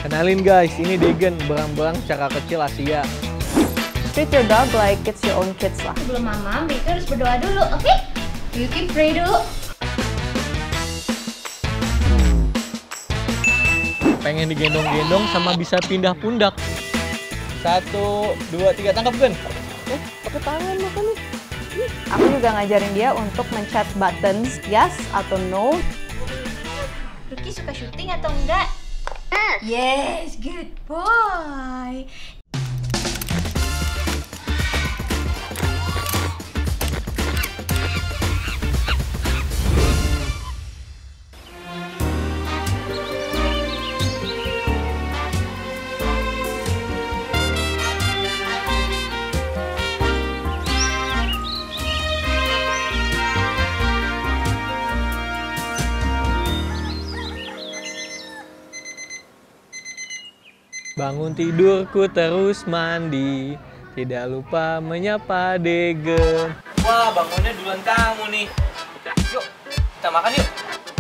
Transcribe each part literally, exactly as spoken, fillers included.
Kenalin guys, ini Degen, berang-berang caka kecil Asia. Treat your dog like it's your own kids lah. Sebelum mama, Baker harus berdoa dulu, oke? Okay? You keep pray dulu. Pengen digendong-gendong sama bisa pindah pundak. Satu, dua, tiga, tangkap Gen. Eh, pakai tangan makan nih. Aku juga ngajarin dia untuk mencet buttons yes atau no. Ruki suka syuting atau enggak? Yes, good boy. Bangun tidurku terus mandi, tidak lupa menyapa Degen. Wah, bangunnya duluan kamu nih. Yuk, kita makan yuk.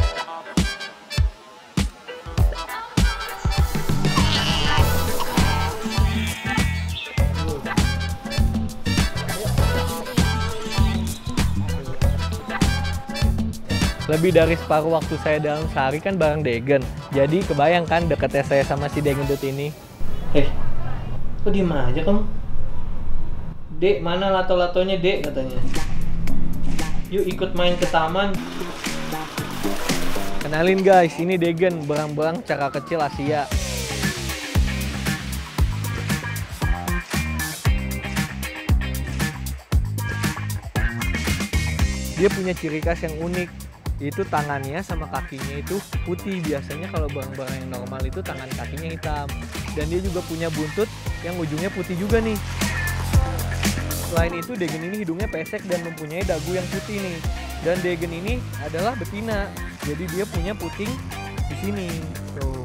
Lebih dari separuh waktu saya dalam sehari kan bareng Degen. Jadi kebayang kan deketnya saya sama si Degendut ini. Eh, kok diem aja kamu? Dek, mana lato-latonya Dek katanya. Yuk ikut main ke taman. Kenalin guys, ini Degen, berang-berang caka kecil Asia. Dia punya ciri khas yang unik. Itu tangannya sama kakinya itu putih. Biasanya kalau barang-barang yang normal itu tangan kakinya hitam. Dan dia juga punya buntut yang ujungnya putih juga nih. Selain itu Degen ini hidungnya pesek dan mempunyai dagu yang putih nih. Dan Degen ini adalah betina. Jadi dia punya puting di sini. Tuh.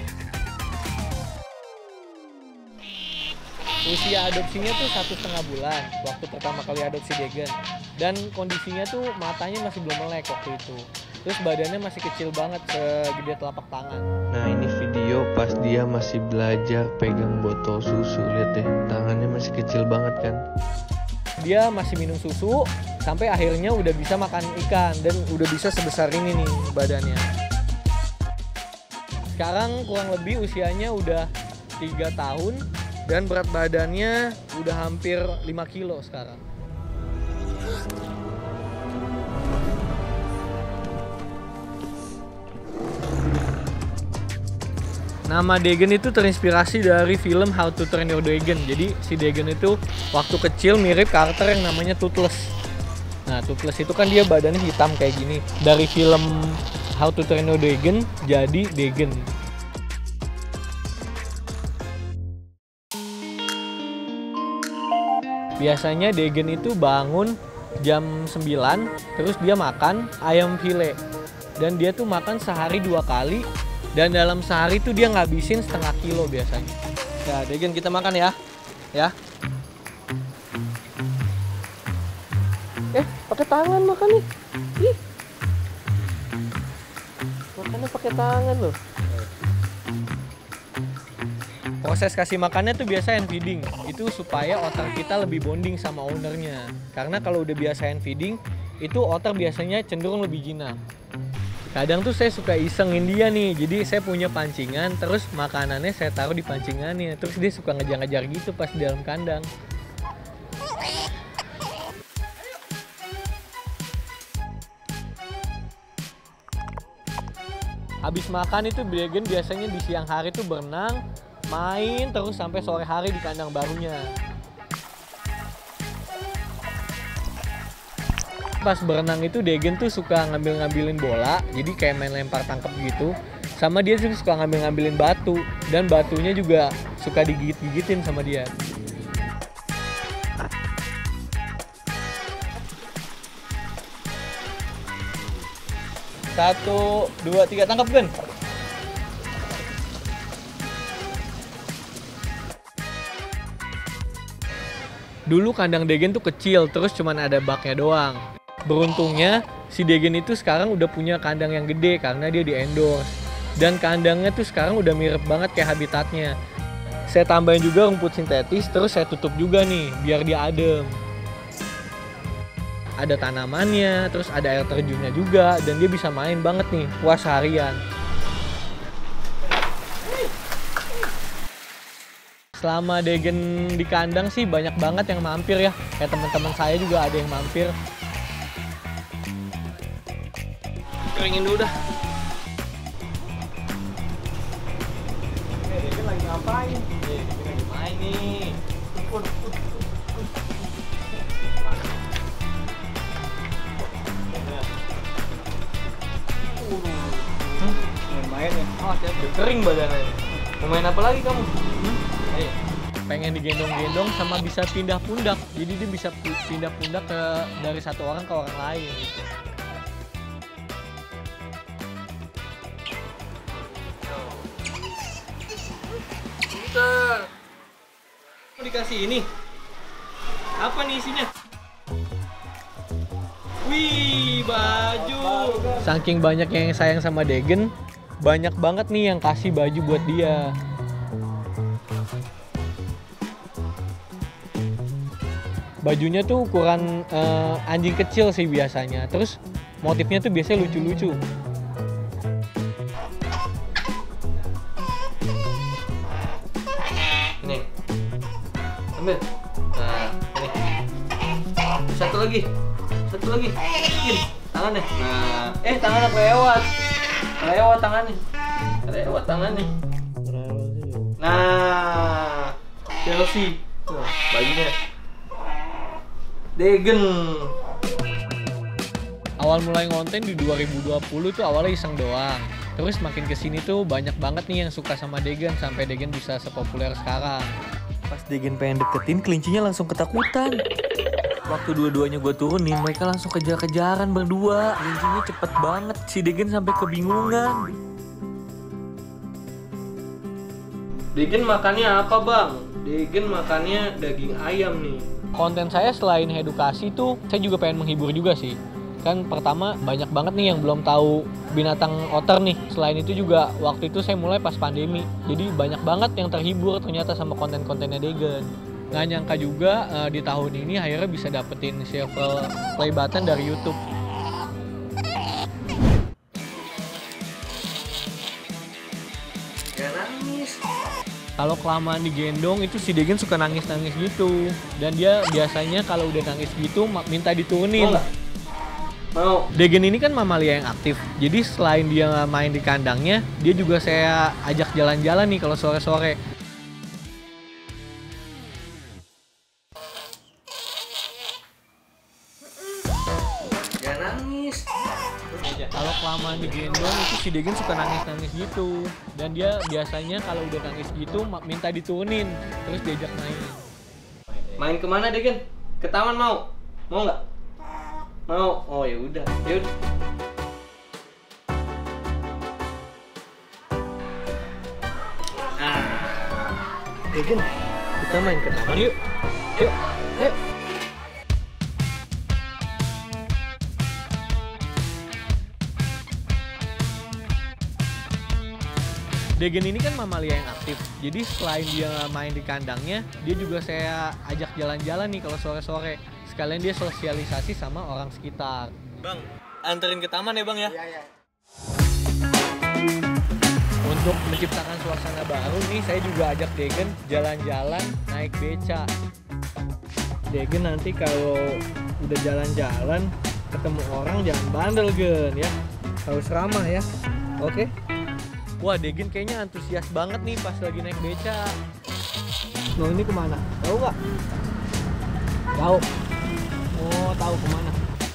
Usia adopsinya tuh satu setengah bulan waktu pertama kali adopsi Degen. Dan kondisinya tuh matanya masih belum melek waktu itu. Terus badannya masih kecil banget, segede telapak tangan. Nah ini video pas dia masih belajar pegang botol susu. Lihat deh, tangannya masih kecil banget kan. Dia masih minum susu sampai akhirnya udah bisa makan ikan. Dan udah bisa sebesar ini nih badannya. Sekarang kurang lebih usianya udah tiga tahun. Dan berat badannya udah hampir lima kilo sekarang. Nama Degen itu terinspirasi dari film How to Train Your Dragon. Jadi si Degen itu waktu kecil mirip karakter yang namanya Toothless. Nah Toothless itu kan dia badannya hitam kayak gini. Dari film How to Train Your Dragon jadi Degen. Biasanya Degen itu bangun jam sembilan, terus dia makan ayam file. Dan dia tuh makan sehari dua kali, dan dalam sehari tuh dia ngabisin setengah kilo biasanya. Ya, Degen kita makan ya. Ya. Eh, pakai tangan makan nih. Ih. Makannya pakai tangan loh. Proses kasih makannya tuh biasa hand feeding. Itu supaya otter kita lebih bonding sama ownernya. Karena kalau udah biasa hand feeding, itu otter biasanya cenderung lebih jinak. Kadang tuh saya suka isengin dia nih. Jadi saya punya pancingan, terus makanannya saya taruh di pancingannya. Terus dia suka ngejar-ngejar gitu pas di dalam kandang. Habis makan itu Degen biasanya di siang hari tuh berenang, main terus sampai sore hari di kandang barunya. Pas berenang itu Degen tuh suka ngambil-ngambilin bola, jadi kayak main lempar tangkap gitu. Sama dia juga suka ngambil-ngambilin batu, dan batunya juga suka digigit-gigitin sama dia. Satu, dua, tiga, tangkap Gen. Dulu kandang Degen tuh kecil, terus cuman ada baknya doang. Beruntungnya si Degen itu sekarang udah punya kandang yang gede karena dia di endorse. Dan kandangnya tuh sekarang udah mirip banget kayak habitatnya. Saya tambahin juga rumput sintetis, terus saya tutup juga nih biar dia adem. Ada tanamannya, terus ada air terjunnya juga, dan dia bisa main banget nih puas harian. Selama Degen di kandang sih banyak banget yang mampir ya, kayak teman-teman saya juga ada yang mampir. Keringin dulu dah. Degen lagi ngapain? Degen lagi main nih. Main ya? Oh, siap. Kering badannya. Mau main apa lagi kamu? Hmm? Ayo. Pengen digendong-gendong sama bisa pindah pundak. Jadi dia bisa pindah pundak ke dari satu orang ke orang lain gitu. Bentar. Mau dikasih ini? Apa nih isinya? Wih, baju. Saking banyak yang sayang sama Degen, banyak banget nih yang kasih baju buat dia. Bajunya tuh ukuran uh, anjing kecil sih biasanya. Terus motifnya tuh biasanya lucu-lucu. Ini, ambil. Nah, ini. Satu lagi, satu lagi. Gini, tangannya. Nah, eh tangannya kelewat. Kelewat tangannya. Kelewat tangannya. Nah, Chelsea. Tuh, bajunya. Degen. Awal mulai ngonten di dua ribu dua puluh tuh awalnya iseng doang. Terus makin kesini tuh banyak banget nih yang suka sama Degen sampai Degen bisa sepopuler sekarang. Pas Degen pengen deketin, kelincinya langsung ketakutan. Waktu dua-duanya gue turunin, mereka langsung kejar-kejaran berdua. Kelincinya cepet banget, si Degen sampai kebingungan. Degen makannya apa bang? Degen makannya daging ayam nih. Konten saya selain edukasi tuh, saya juga pengen menghibur juga sih. Kan pertama banyak banget nih yang belum tahu binatang otter nih. Selain itu juga waktu itu saya mulai pas pandemi. Jadi banyak banget yang terhibur ternyata sama konten-kontennya Degen. Nggak nyangka juga uh, di tahun ini akhirnya bisa dapetin silver play button dari YouTube. Gak nangis. Kalau kelamaan digendong itu si Degen suka nangis-nangis gitu. Dan dia biasanya kalau udah nangis gitu minta diturunin. Mau? Mau. Degen ini kan mamalia yang aktif. Jadi selain dia main di kandangnya, dia juga saya ajak jalan-jalan nih kalau sore-sore. Gak nangis. Kalau kelamaan digendong itu si Degen suka nangis-nangis gitu. Dan dia biasanya kalau udah nangis gitu minta diturunin, terus diajak main. Main kemana Degen? Ke taman mau? Mau nggak? Mau? Oh ya udah, ya udah. Ah, Degen, kita main ke taman yuk. Yuk, ayo. Degen ini kan mamalia yang aktif, jadi selain dia main di kandangnya, dia juga saya ajak jalan-jalan nih kalau sore-sore. Sekalian dia sosialisasi sama orang sekitar. Bang, anterin ke taman ya bang ya? Iya, iya. Untuk menciptakan suasana baru nih, saya juga ajak Degen jalan-jalan naik beca. Degen nanti kalau udah jalan-jalan, ketemu orang jangan bandel Gen ya. Harus ramah ya, oke? Wah, Degen kayaknya antusias banget nih pas lagi naik beca. Mau ini kemana? Tahu nggak? Tahu. Oh, tahu kemana?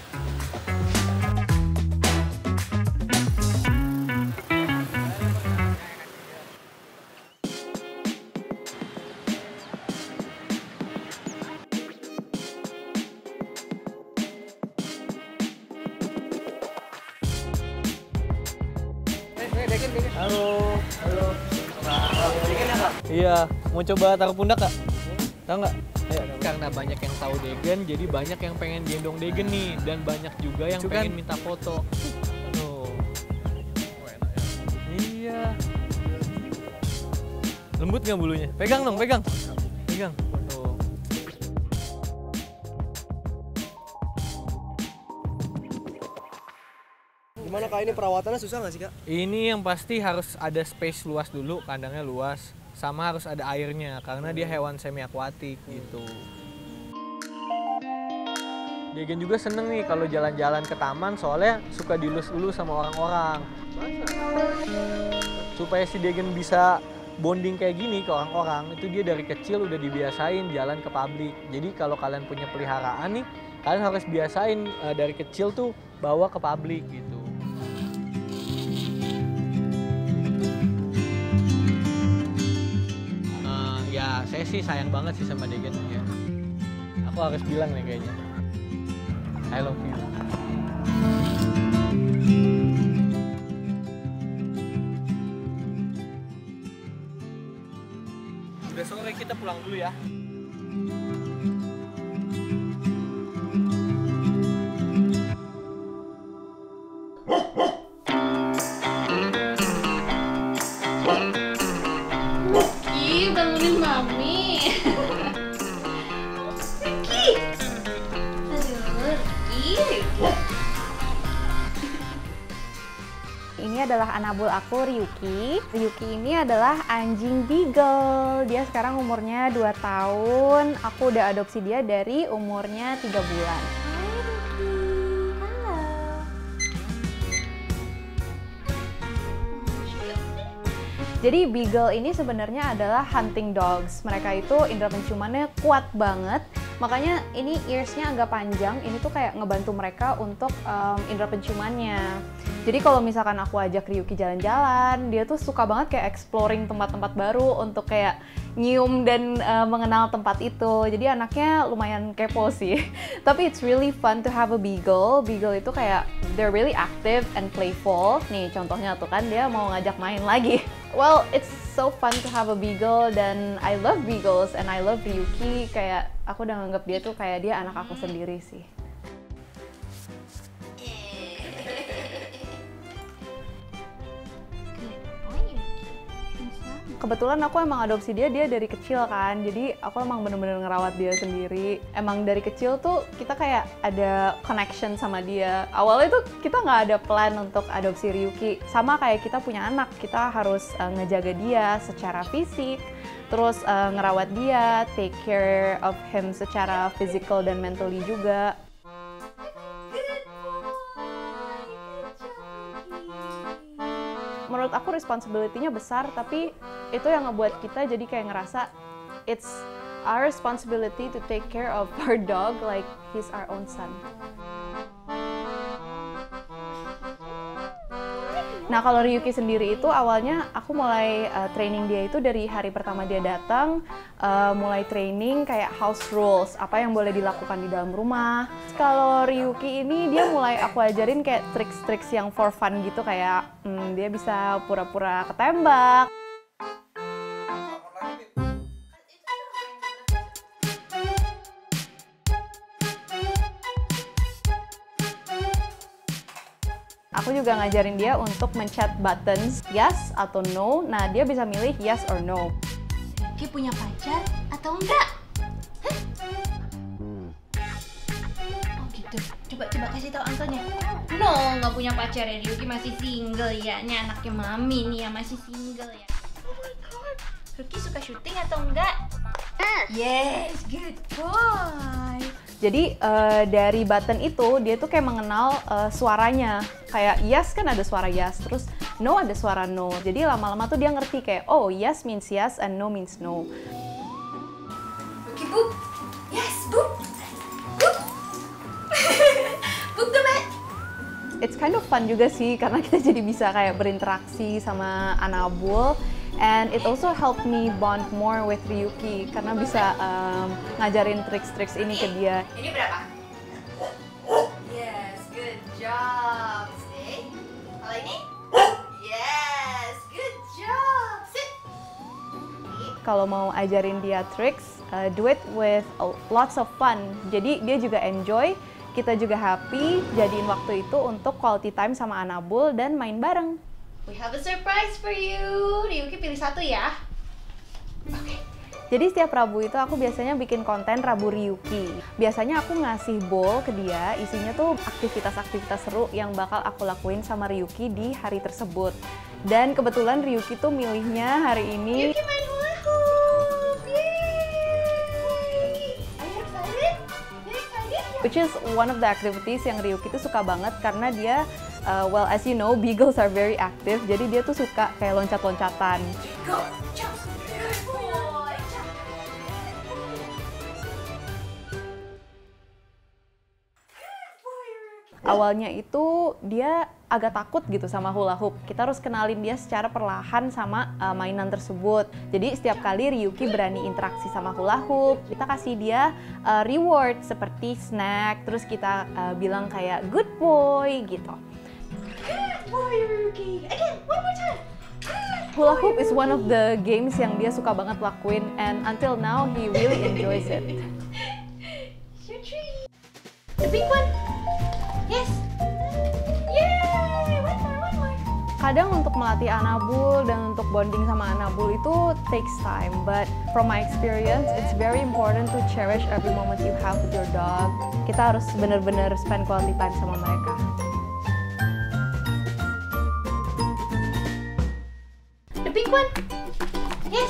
Halo, halo. Degen apa? Iya, mau coba taruh pundak kak? Tahu nggak? Ya, karena banyak yang tahu Degen, jadi banyak yang pengen gendong Degen nih, dan banyak juga yang Cukan. pengen minta foto. Tuh. Iya. Iya. Lembut nggak bulunya? Pegang dong, pegang. Pegang. Tuh. Gimana Kak, ini perawatannya susah nggak sih Kak? Ini yang pasti harus ada space luas dulu, kandangnya luas. Sama harus ada airnya, karena dia hewan semi akuatik gitu. Degen juga seneng nih kalau jalan-jalan ke taman, soalnya suka dilus-lus sama orang-orang. Supaya si Degen bisa bonding kayak gini ke orang-orang, itu dia dari kecil udah dibiasain jalan ke publik. Jadi kalau kalian punya peliharaan nih, kalian harus biasain uh, dari kecil tuh bawa ke publik gitu. Uh, ya saya sih sayang banget sih sama Degen ya. Aku harus bilang nih kayaknya. I love you. Udah sore, kita pulang dulu ya. Ih, bangunin Mami. Ricky. Aduh, Ricky. Ini adalah anabul aku, Ryuki. Ryuki ini adalah anjing beagle. Dia sekarang umurnya dua tahun. Aku udah adopsi dia dari umurnya tiga bulan. Hai Ricky. Halo. Jadi beagle ini sebenarnya adalah hunting dogs. Mereka itu indera penciumannya kuat banget. Makanya ini earsnya agak panjang. Ini tuh kayak ngebantu mereka untuk um, indera penciumannya. Jadi kalau misalkan aku ajak Ryuki jalan-jalan, dia tuh suka banget kayak exploring tempat-tempat baru untuk kayak nyium dan uh, mengenal tempat itu. Jadi anaknya lumayan kepo sih. Tapi it's really fun to have a beagle. Beagle itu kayak they're really active and playful. Nih contohnya tuh kan dia mau ngajak main lagi. Well, it's so fun to have a beagle dan I love beagles and I love Ryuki. Kayak aku udah nganggap dia tuh kayak dia anak aku sendiri sih. Kebetulan aku emang adopsi dia, dia dari kecil kan, jadi aku emang bener-bener ngerawat dia sendiri. Emang dari kecil tuh kita kayak ada connection sama dia. Awalnya tuh kita nggak ada plan untuk adopsi Ryuki. Sama kayak kita punya anak, kita harus uh, ngejaga dia secara fisik, terus uh, ngerawat dia, take care of him secara physical dan mentally juga. Menurut aku responsibility-nya besar, tapi itu yang ngebuat kita jadi kayak ngerasa it's our responsibility to take care of our dog like he's our own son. Nah kalau Ryuki sendiri itu awalnya aku mulai uh, training dia itu dari hari pertama dia datang, uh, mulai training kayak house rules, apa yang boleh dilakukan di dalam rumah. Kalau Ryuki ini dia mulai aku ajarin kayak tricks-tricks yang for fun gitu, kayak hmm, dia bisa pura-pura ketembak. Aku juga ngajarin dia untuk mencet buttons yes atau no. Nah, dia bisa milih yes or no. Ricky punya pacar atau enggak? Hah? Oh gitu. Coba coba kasih tahu Antonya. No, nggak punya pacar ya. Ryuki masih single ya. Ini anaknya Mami nih yang masih single ya. Oh my god. Ryuki suka syuting atau enggak? Yes, good boy. Jadi uh, dari button itu dia tuh kayak mengenal uh, suaranya. Kayak yes kan ada suara yes, terus no ada suara no. Jadi lama-lama tuh dia ngerti kayak oh yes means yes and no means no. Oke, Bub. Yes, Bub. Bub. Bub tuh, Mak. It's kind of fun juga sih karena kita jadi bisa kayak berinteraksi sama anabul. And it also helped me bond more with Ryuki karena bisa um, ngajarin tricks-tricks ini ke dia. Ini berapa? Yes, good job. Sit. Kalau ini? Yes, good job. Sit. Kalau mau ajarin dia tricks, uh, do it with lots of fun. Jadi dia juga enjoy, kita juga happy, jadiin waktu itu untuk quality time sama anabul dan main bareng. We have a surprise for you. Ryuki pilih satu ya. Oke. Okay. Jadi setiap Rabu itu aku biasanya bikin konten Rabu Ryuki. Biasanya aku ngasih bowl ke dia, isinya tuh aktivitas-aktivitas seru yang bakal aku lakuin sama Ryuki di hari tersebut. Dan kebetulan Ryuki tuh milihnya hari ini Ryuki main hula hoop. Yeay. Are you excited? You excited? which is one of the activities yang Ryuki tuh suka banget karena dia uh, well, as you know, beagles are very active. Jadi dia tuh suka kayak loncat-loncatan. Go, jump. Good boy. Jump. Awalnya itu dia agak takut gitu sama hula hoop. Kita harus kenalin dia secara perlahan sama uh, mainan tersebut. Jadi setiap kali Ryuki berani interaksi sama hula hoop, kita kasih dia uh, reward seperti snack. Terus kita uh, bilang kayak good boy gitu. Good boy, Ryuki. Again, one more time. Good Hula hoop is one of the games yang dia suka banget lakuin, and until now he really enjoys it. Your treat. The pink one. Yes. Yay! One more, one more. Kadang untuk melatih Anabul dan untuk bonding sama Anabul itu takes time, but from my experience, it's very important to cherish every moment you have with your dog. Kita harus benar-benar spend quality time sama mereka. The pink one. Yes.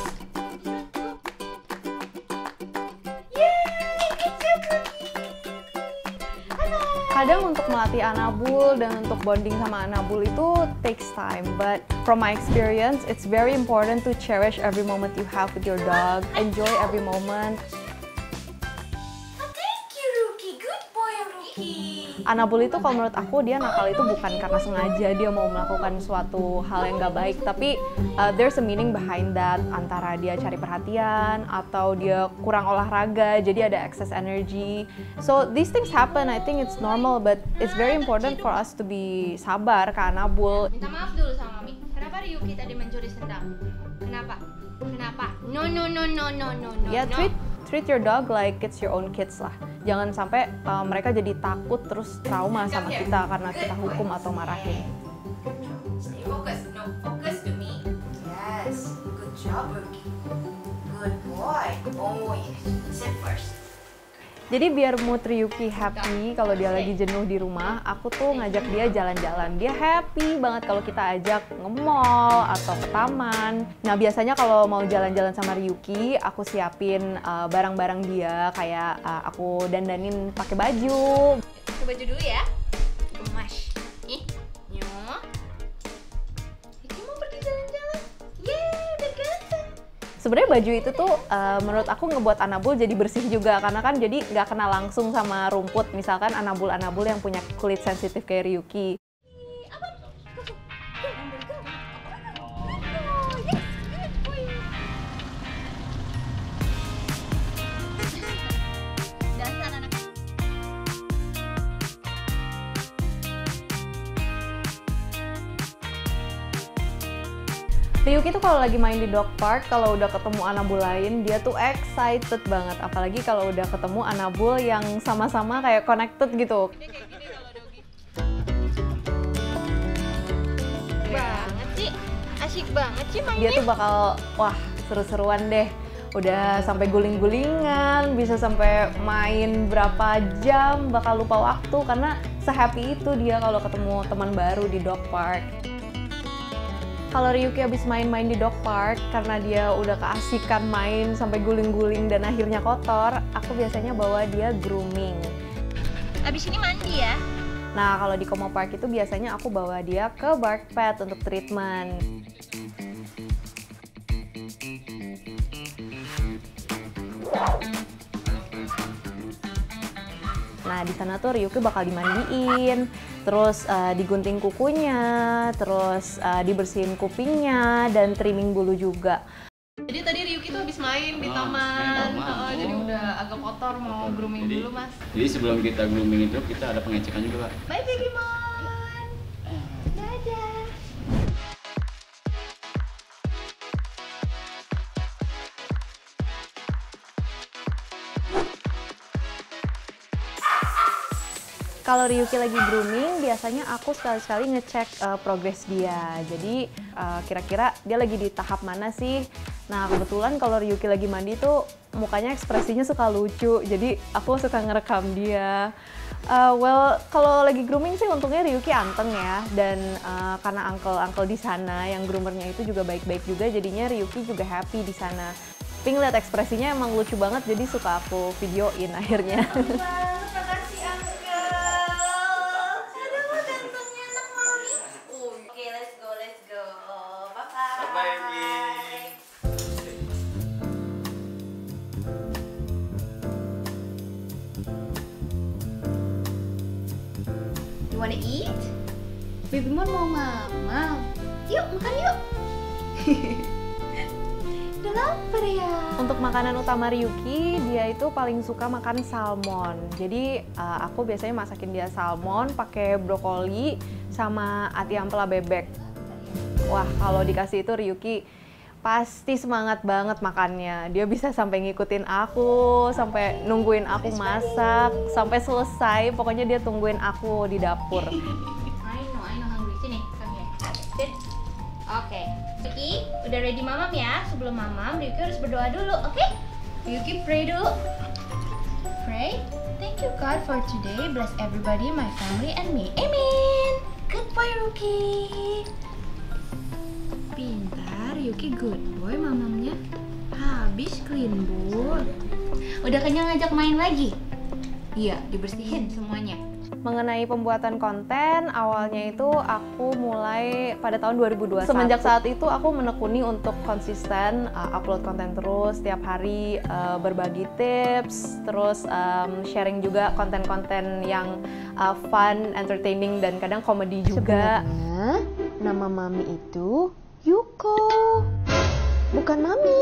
Yay! It's your cookie. Hello. Kadang untuk melatih Anabul dan untuk bonding sama Anabul itu takes time, but from my experience, it's very important to cherish every moment you have with your dog. Enjoy every moment. Oh, thank you, Ryuki. Good boy, Ryuki. Anabul itu kalau menurut aku dia nakal itu bukan karena sengaja dia mau melakukan suatu hal yang gak baik, tapi uh, there's a meaning behind that, antara dia cari perhatian atau dia kurang olahraga jadi ada excess energy. So these things happen, I think it's normal, but it's very important for us to be sabar ke Anabul. Minta maaf dulu sama Mami. Kenapa Ryuki tadi mencuri sendal? Kenapa? Kenapa? No, no, no, no, no, no, no. Ya, no. treat treat your dog like it's your own kids lah. Jangan sampai uh, mereka jadi takut terus trauma sama kita karena kita hukum atau marahin. Stay focused. No, focus to me. Yes. Good job, Ryuki. Good boy. Oh, yes. Sit first. Jadi biar mood Ryuki happy kalau dia lagi jenuh di rumah, aku tuh ngajak dia jalan-jalan. Dia happy banget kalau kita ajak nge-mall atau ke taman. Nah biasanya kalau mau jalan-jalan sama Ryuki, aku siapin uh, barang-barang dia, kayak uh, aku dandanin pakai baju. Pakai baju dulu ya. Gemas. Ih, nyo. Ryuki mau pergi jalan-jalan. Yeay, udah ganteng. Sebenarnya baju itu tuh uh, menurut aku ngebuat Anabul jadi bersih juga, karena kan jadi nggak kena langsung sama rumput. Misalkan Anabul-Anabul yang punya kulit sensitif kayak Ryuki. Ryuki tuh kalau lagi main di dog park, kalau udah ketemu Anabul lain, dia tuh excited banget. Apalagi kalau udah ketemu Anabul yang sama-sama kayak connected gitu. Banget sih. Asik banget sih mainnya. Dia tuh bakal, wah seru-seruan deh. Udah sampai guling-gulingan, bisa sampai main berapa jam, bakal lupa waktu. Karena se-happy itu dia kalau ketemu teman baru di dog park. Kalau Ryuki habis main-main di dog park, karena dia udah keasikan main sampai guling-guling dan akhirnya kotor, aku biasanya bawa dia grooming. Abis ini mandi ya? Nah, kalau di Como Park itu biasanya aku bawa dia ke Bark Pet untuk treatment. Nah, di sana tuh Ryuki bakal dimandiin, terus uh, digunting kukunya, terus uh, dibersihin kupingnya, dan trimming bulu juga. Jadi tadi Ryuki tuh habis main di taman, uh, jadi udah agak kotor, mau grooming jadi, dulu mas. Jadi sebelum kita grooming itu kita ada pengecekan juga. Bye baby mon. Dadah. Kalau Ryuki lagi grooming, biasanya aku sekali-sekali ngecek uh, progres dia. Jadi uh, kira-kira dia lagi di tahap mana sih? Nah kebetulan kalau Ryuki lagi mandi tuh mukanya ekspresinya suka lucu. Jadi aku suka ngerekam dia. Uh, well, kalau lagi grooming sih untungnya Ryuki anteng ya. Dan uh, karena uncle-uncle di sana yang groomernya itu juga baik-baik juga, jadinya Ryuki juga happy di sana. Tapi ngeliat ekspresinya emang lucu banget, jadi suka aku videoin akhirnya. You wanna eat? Baby Mon mau mama. Yuk makan yuk. Udah lapar ya. Untuk makanan utama Ryuki, dia itu paling suka makan salmon. Jadi uh, aku biasanya masakin dia salmon pakai brokoli sama ati ampela bebek. Wah, kalau dikasih itu Ryuki pasti semangat banget makannya. Dia bisa sampai ngikutin aku, sampai nungguin aku masak, sampai selesai. Pokoknya dia tungguin aku di dapur. I know, I know hungry. Sini, come here. Sit. Oke. Okay. Ryuki, udah ready mamam ya? Sebelum mamam, Ryuki harus berdoa dulu, oke? Okay? Ryuki pray dulu. Pray. Thank you God for today. Bless everybody, my family and me. Amen. Good boy, Ryuki. Pintar, Ryuki good boy mamamnya. Habis clean bowl. Udah kenyang ngajak main lagi? Iya, dibersihin semuanya. Mengenai pembuatan konten, awalnya itu aku mulai pada tahun dua ribu dua puluh satu. Semenjak saat itu aku menekuni untuk konsisten uh, upload konten terus setiap hari, uh, berbagi tips, terus um, sharing juga konten-konten yang uh, fun, entertaining, dan kadang komedi juga. Sebenarnya nama Mami itu Yuko, bukan Mami.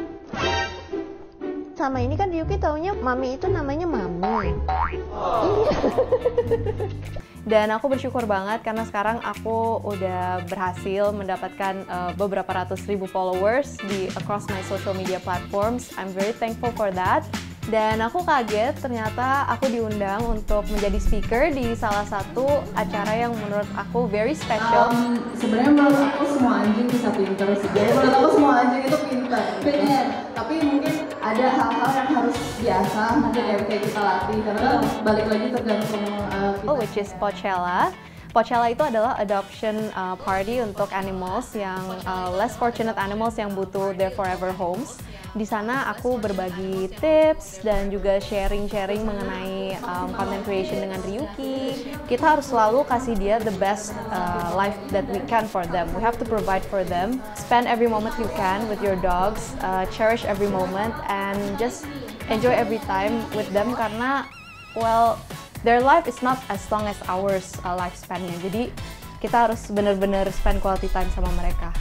Sama ini kan Ryuki taunya Mami itu namanya Mami. Iya. Dan aku bersyukur banget karena sekarang aku udah berhasil mendapatkan uh, beberapa ratus ribu followers di across my social media platforms. I'm very thankful for that. Dan aku kaget ternyata aku diundang untuk menjadi speaker di salah satu acara yang menurut aku very special. Um, Sebenarnya menurut aku semua anjing bisa pinter sih. Jadi menurut aku semua anjing itu pinter. Bener. Tapi mungkin ada hal-hal yang harus biasa mungkin ya kayak kita latih. Karena balik lagi tergantung uh, kita. Oh, which is Pochella. Pochella itu adalah adoption uh, party untuk animals yang uh, less fortunate animals yang butuh their forever homes. Di sana aku berbagi tips dan juga sharing-sharing mengenai um, content creation dengan Ryuki. Kita harus selalu kasih dia the best uh, life that we can for them. We have to provide for them. Spend every moment you can with your dogs. Uh, cherish every moment and just enjoy every time with them karena, well, their life is not as long as ours uh, lifespan-nya. Jadi kita harus benar-benar spend quality time sama mereka.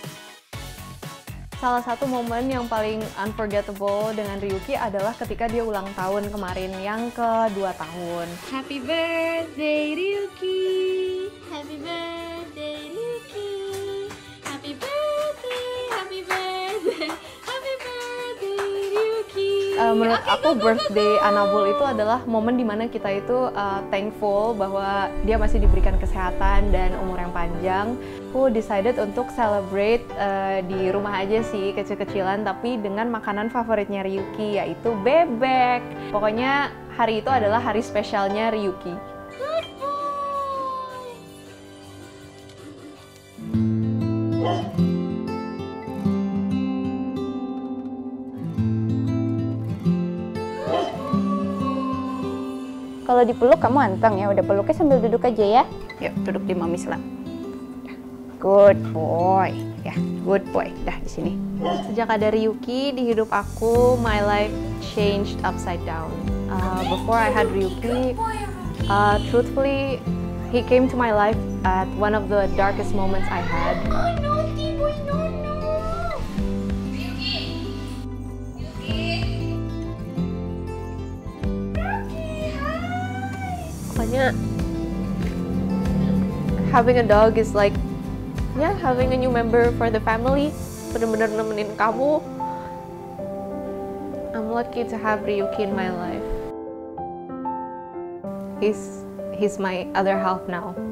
Salah satu momen yang paling unforgettable dengan Ryuki adalah ketika dia ulang tahun kemarin yang kedua tahun. Happy birthday Ryuki. Happy birthday Ryuki. Happy birthday, happy birthday, happy birthday Ryuki. Uh, menurut Okay, aku go, go, go, birthday go. Annabelle itu adalah momen dimana kita itu uh, thankful bahwa dia masih diberikan kesehatan dan umur yang panjang. Aku decided untuk celebrate uh, di rumah aja sih, kecil-kecilan, tapi dengan makanan favoritnya Ryuki, yaitu bebek. Pokoknya hari itu adalah hari spesialnya Ryuki. Good boy. Kalau dipeluk kamu anteng ya, udah peluknya sambil duduk aja ya. Yuk duduk di Mami Slam. Good boy, ya good boy. Dah di sini. Sejak ada Ryuki di hidup aku, my life changed upside down. Uh, before I had Ryuki, uh, truthfully, he came to my life at one of the darkest moments I had. Oh, naughty boy, no, no. Ryuki. Ryuki. Pokoknya, having a dog is like, yeah, having a new member for the family. Bener-bener nemenin kamu. I'm lucky to have Ryuki in my life. He's he's my other half now.